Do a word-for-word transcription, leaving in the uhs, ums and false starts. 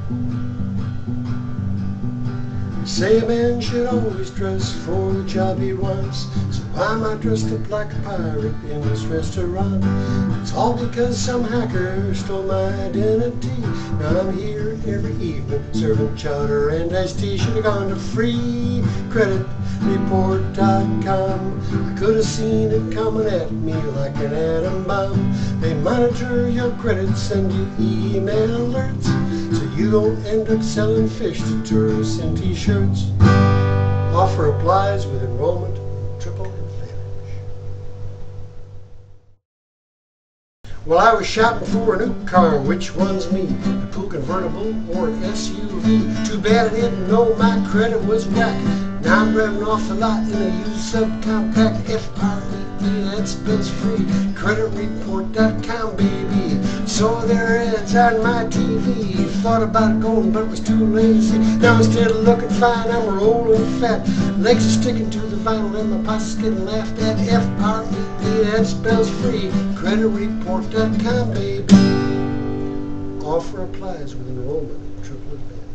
Say a man should always dress for the job he wants, so why am I dressed up like a pirate in this restaurant? It's all because some hacker stole my identity. Now I'm here every evening serving chowder and iced tea. Should have gone to free credit report dot com. I could have seen it coming at me like an atom bomb. They monitor your credits, send you email alerts, so you don't end up selling fish to tourists in t-shirts. Offer applies with enrollment, triple advantage. Well, I was shopping for a new car. Which one's me? A cool convertible or an S U V? Too bad I didn't know my credit was whack. Now I'm driving off the lot in a used subcompact. F R E E, that spells free. credit report dot com, baby. So there it's on my T V. Thought about going, but was too lazy. Now instead of looking fine, I'm rolling fat. Legs are sticking to the vinyl and my pocket's getting laughed at. F R E E, that spells free. credit report dot com, baby. Offer applies with enrollment, triple advantage.